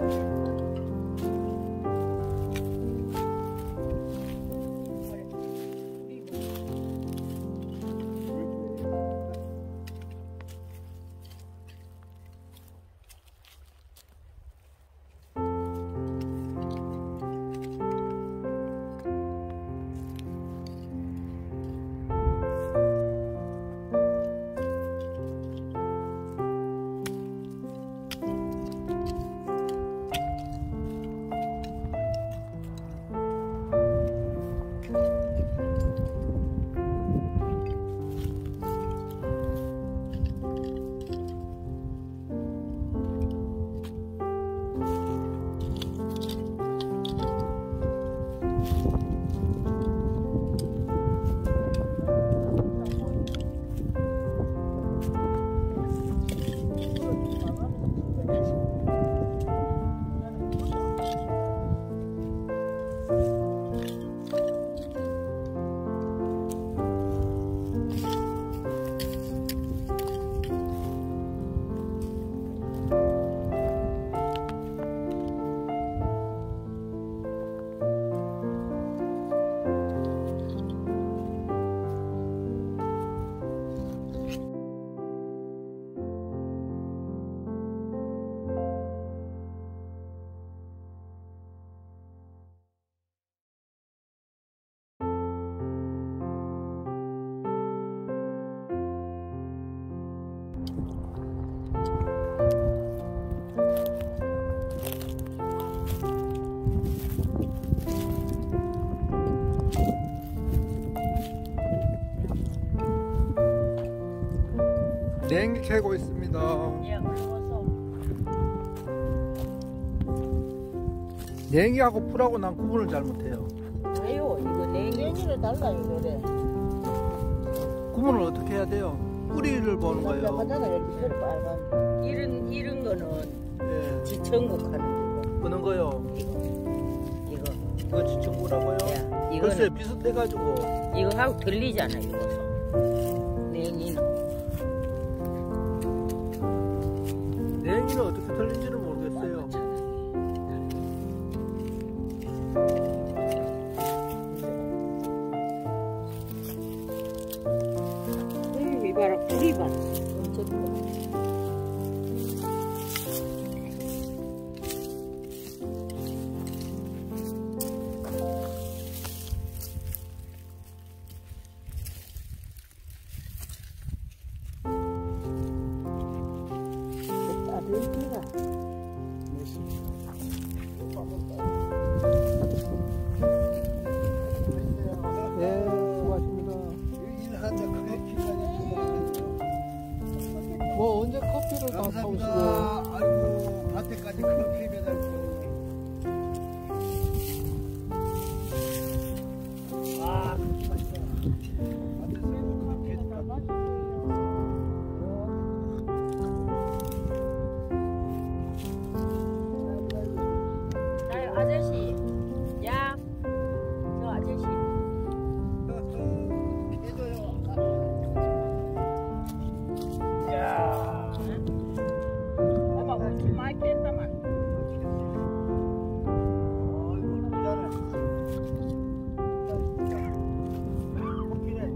냉이 캐고 있습니다. 예, 어려워서. 냉이하고 풀하고 난 구분을 잘 못해요. 왜요? 이거 냉이를 달라요, 노래. 구분을 어떻게 해야 돼요? 뿌리를 보는 거예요. 하잖아, 여기 빨간. 이런 거는 예. 지천국 하는 거. 어느 거요? 이거 지청구라고요? 예, 글쎄 비슷해가지고. 이거하고 들리잖아요, 이거서. 냉이는. 냉이는 어떻게 틀린지는 모르겠어요. 여기 봐라, 뿌리 봐. 엄청 커. 아들기가 네, 수고하십니다. 뭐 언제 커피를 다 사오시고. 아이고, 밭에까지 커피 배달고. 아, 맛있어. 밭에서 커피 해줄까? 아저씨, 야, 저 아저씨. 야, 엄마 고추 많이 뺐다만. 이거 부자네. 커피네.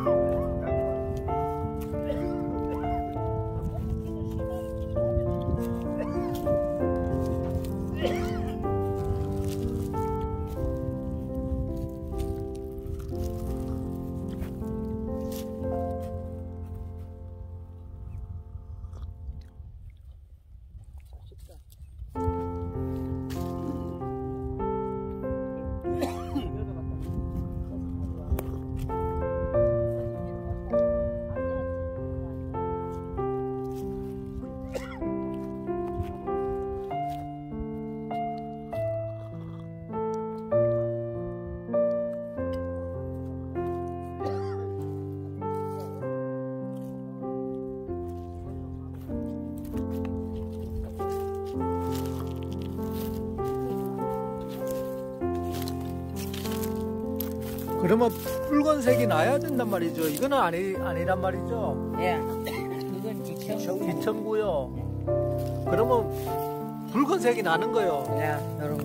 그러면 붉은색이 나야 된단 말이죠. 이거는 아니란 말이죠. 예. 이건 지청. 지청구요. 그러면 붉은색이 나는 거요. 야, 요런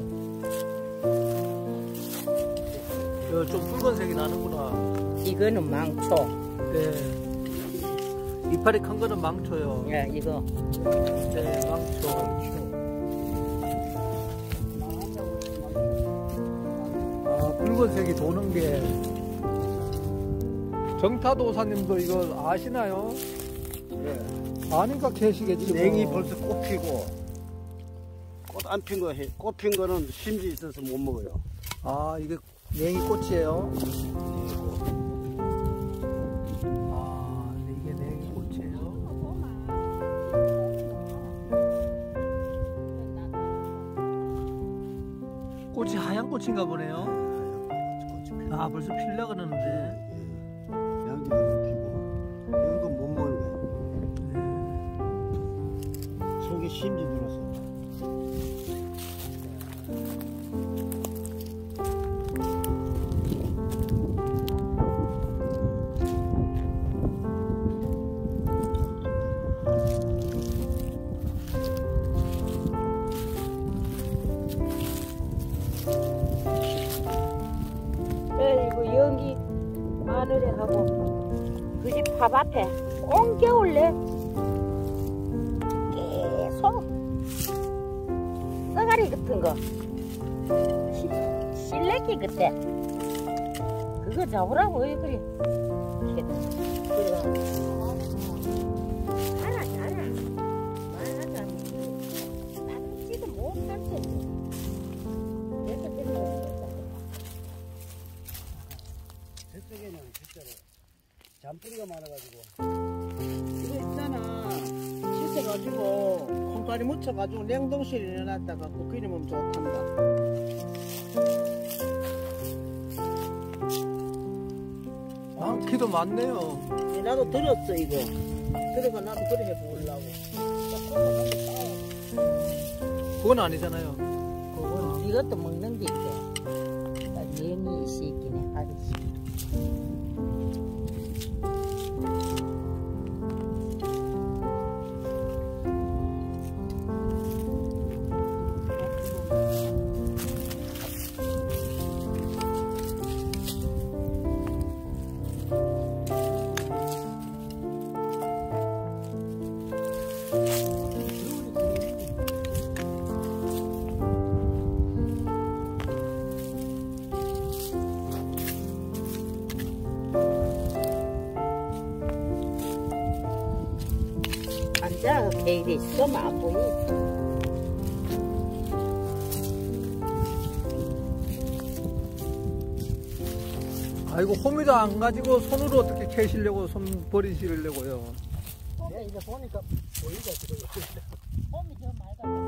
좀 붉은색이 나는구나. 이거는 망초. 네. 이파리 큰 거는 망초요. 야, 이거 네, 망초. 아, 붉은색이 도는 게. 정타도사님도 이거 아시나요? 예. 아니까 계시겠지. 냉이 뭐. 벌써 꽃 피고 꽃 안 핀 거, 꽃 핀 거는 심지 있어서 못 먹어요. 아, 이게 냉이 꽃이에요? 아, 이게 냉이 꽃이에요? 꽃이 하얀 꽃인가 보네요. 아, 벌써 필라 그러는데. 양지도 피고 이런 건 못 먹는 거예요. 속에 심지 들어서. 이거 연기 마늘에 하고 그 집 밥 앞에 온 겨울 내 계속 ጸ가리 같은 거 실내기 그때 그거 잡으라고 왜 그래. 그래가 알아 말하자 나도 지금 못 살지. 그래서 그런 거 저쪽에는 진짜로 잔뿌리가 많아가지고. 이거 있잖아. 씻어가지고 콩가루 묻혀가지고 냉동실에 넣어놨다가 그 끓이면 좋단다. 많기도 많네요. 나도 들었어 이거. 그래가 나도 그래 해보려고. 그건 아니잖아요. 그건 이것도 먹는 게 있대. 연이 시기네 아저씨. 앉아 개일이 있으면 안 보이. 아이고, 호미도 안 가지고 손으로 어떻게 캐시려고 손 버리시려고요. 네, 이제 보니까 보이가 지금. 홈이 저 맑아.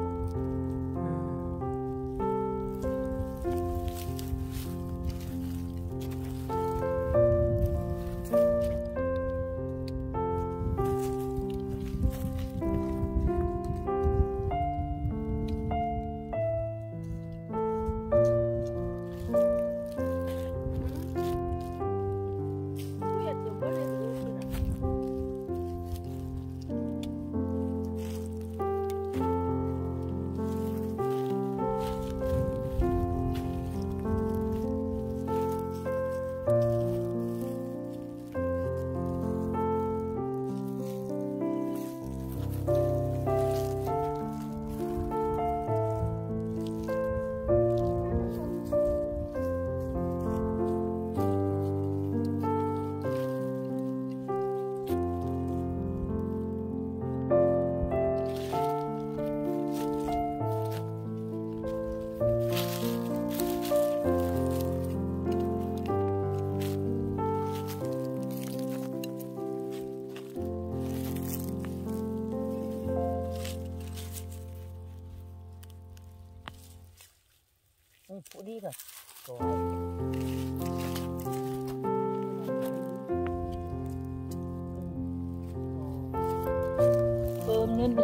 뿌리가 좋아. 없는데.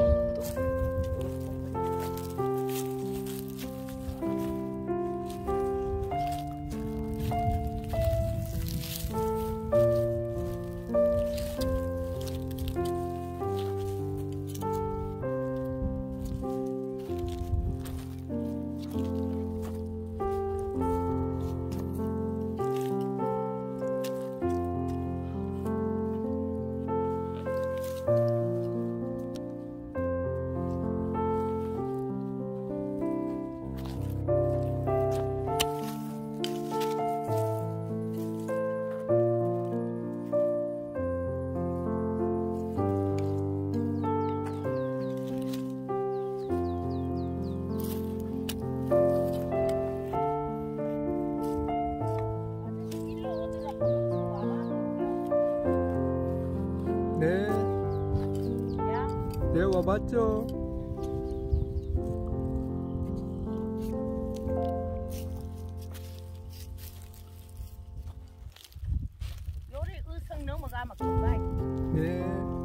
맞죠? 요리 의성 넘어가면 금방. 네.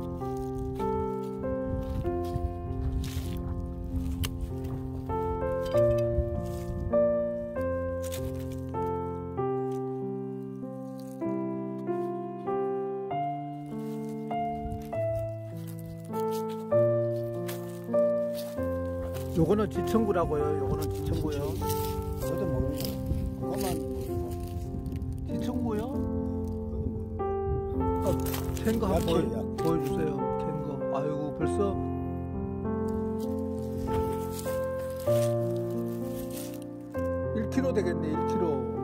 요거는 지청구라고요. 요거는 지청구요. 저도 모르는 거. 그것만 모르는 지청구요? 거. 캔거 한번 약해요, 보여주세요. 캔거. 아이고 벌써 1kg 되겠네. 1kg.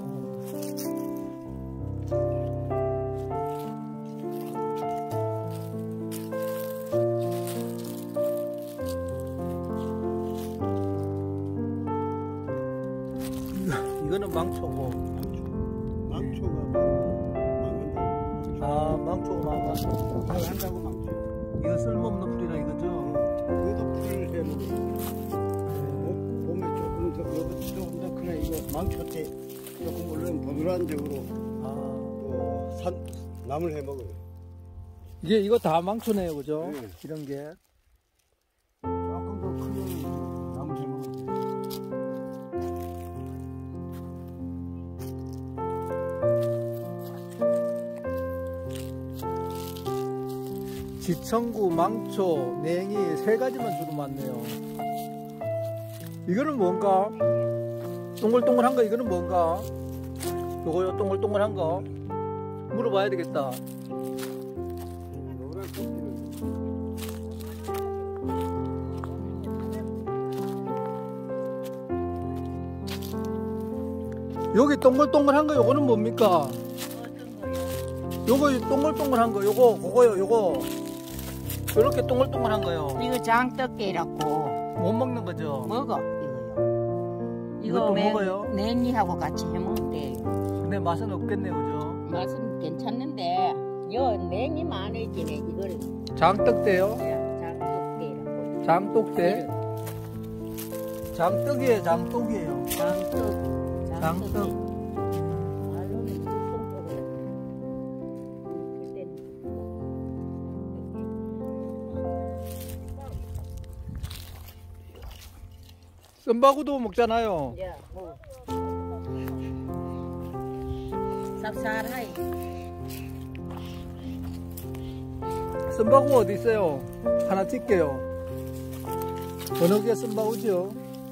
이거는 망초고. 망초가 망한다고. 아, 망초가 망아. 망한다고 망초. 이거 쓸모없는 풀이라 이거죠? 그것도 풀을 해 먹어. 봄에 조금 더 크네. 이거 망초 때 조금 물론 보드란 적으로 아, 또 나물 해 먹어요. 이거 다 망초네요, 그죠? 네. 이런 게. 조금 더 크면 나물 해 먹어요. 지청구, 망초, 냉이 세 가지만 주로 많네요. 이거는 뭔가? 동글동글한 거 이거는 뭔가? 요거요, 동글동글한 거? 물어봐야 되겠다. 노란 고기는 여기 동글동글한 거 요거는 뭡니까? 요거 동글동글한 거 요거 그거요 요거 요렇게 동글동글한 거요. 이거 장떡게라고 못 먹는 거죠? 먹어 이거요. 이것도 매- 먹어요? 냉이하고 같이 해먹으면 돼요. 근데 맛은 없겠네 그죠? 맛은 괜찮는데 요 냉이 많아지네 이거를 장떡대요? 장떡게라고. 장떡대? 장떡이에요 장떡이에요. 장떡. 장떡. 말로는 물속으로. 쌈바구도 먹잖아요. 야, 뭐. 쌉쌀하이. 쌈바구 어디 있어요? 하나 찍게요. 어느 게 쌈바구죠?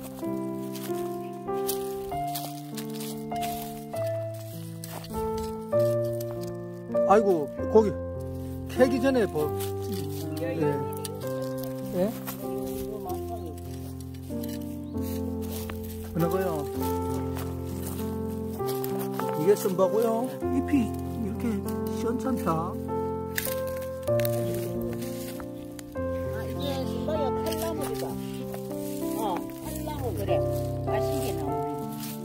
아이고 거기 캐기 전에 뭐 예. 예? 어느 거요? 이게 쌈바구요? 잎이 이렇게 시원찮다. 아, 이게 이거요 칼나물이다. 칼나물 그래. 맛있게 나오네.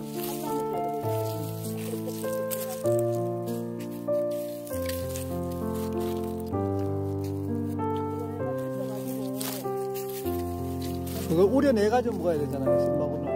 그걸 우려내가지고 먹어야 되잖아요, 쌈바구는.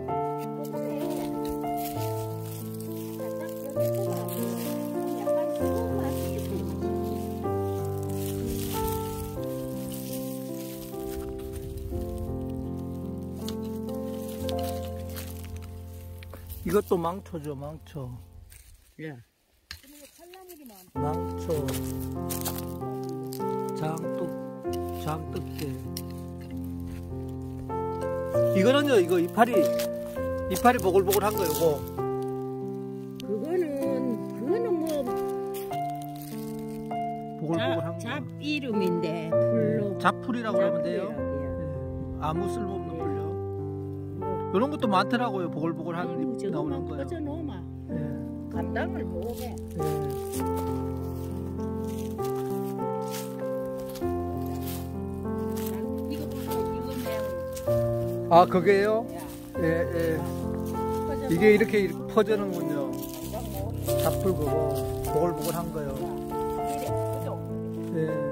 이것도 망초죠, 망초. 예. 망초. 장떡대. 이거는요, 이거 이파리 보글보글한 거, 요거. 그거는 뭐 보글보글한 거. 잡 이름인데 풀로 잡풀이라고 그러면 돼요. 잡풀이라고요. 네. 아무 쓸모없는 풀요. 이런 것도 많더라고요, 보글보글한 잎 나오는 거요. 퍼져 놓으마. 네. 감당을 못해. 이거 보면 이거 매운. 아, 그게요? 야, 예, 예. 퍼져 이게 이렇게 퍼지는군요. 감당 못해. 잡풀 그거, 보글보글한 거요. 이래, 그죠? 예.